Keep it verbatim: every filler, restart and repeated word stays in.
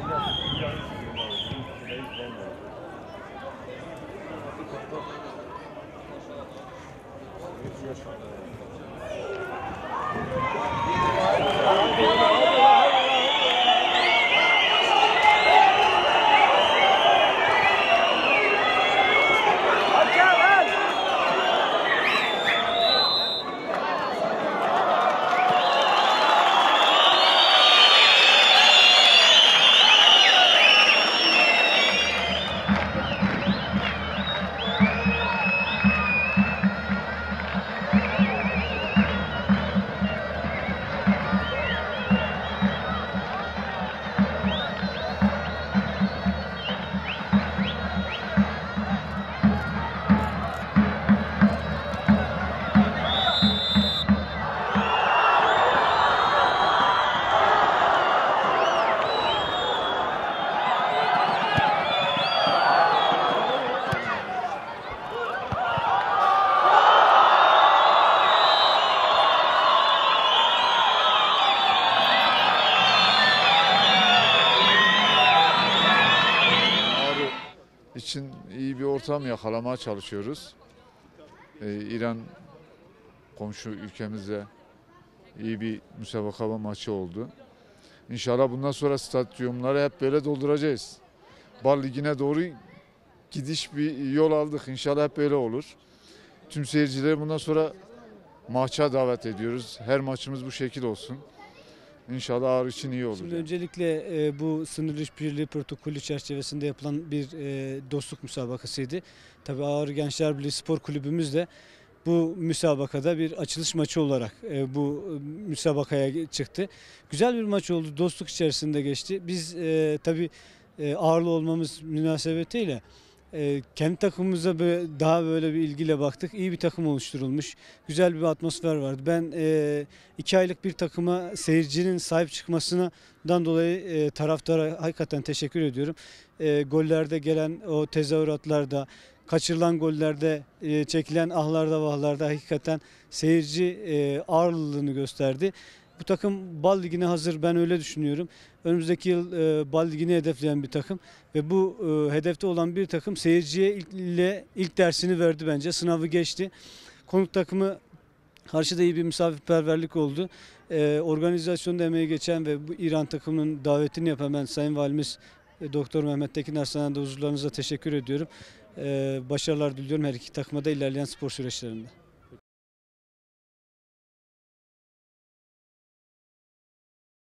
için iyi bir ortam yakalamaya çalışıyoruz. Ee, İran komşu ülkemizde iyi bir müsabaka maçı oldu. İnşallah bundan sonra stadyumları hep böyle dolduracağız. Bal Ligi'ne doğru gidiş bir yol aldık. İnşallah hep böyle olur. Tüm seyircileri bundan sonra maça davet ediyoruz. Her maçımız bu şekil olsun. İnşallah Ağrı için iyi olur. Şimdi yani. öncelikle e, bu sınır işbirliği protokolü çerçevesinde yapılan bir e, dostluk müsabakasıydı. Tabii Ağrı Gençler Birliği Spor Kulübümüz de bu müsabakada bir açılış maçı olarak e, bu müsabakaya çıktı. Güzel bir maç oldu. Dostluk içerisinde geçti. Biz e, tabii e, Ağrılı olmamız münasebetiyle e, kendi takımımıza böyle, daha böyle bir ilgiyle baktık. İyi bir takım oluşturulmuş. Güzel bir atmosfer vardı. Ben e, iki aylık bir takıma seyircinin sahip çıkmasından dolayı e, taraftara hakikaten teşekkür ediyorum. E, gollerde gelen o tezahüratlarda, kaçırılan gollerde, e, çekilen ahlarda vahlarda hakikaten seyirci e, ağırlığını gösterdi. Bu takım Bal Ligi'ne hazır, ben öyle düşünüyorum. Önümüzdeki yıl e, Bal Ligi'ni hedefleyen bir takım ve bu e, hedefte olan bir takım seyirciye ilk, ile, ilk dersini verdi bence. Sınavı geçti. Konuk takımı karşıda iyi bir misafirperverlik oldu. E, organizasyonda emeği geçen ve bu İran takımının davetini yapan ben Sayın Valimiz e, Doktor Mehmet Tekin Arslan'a da huzurlarınıza teşekkür ediyorum. Ee, başarılar diliyorum her iki takıma da ilerleyen spor süreçlerinde.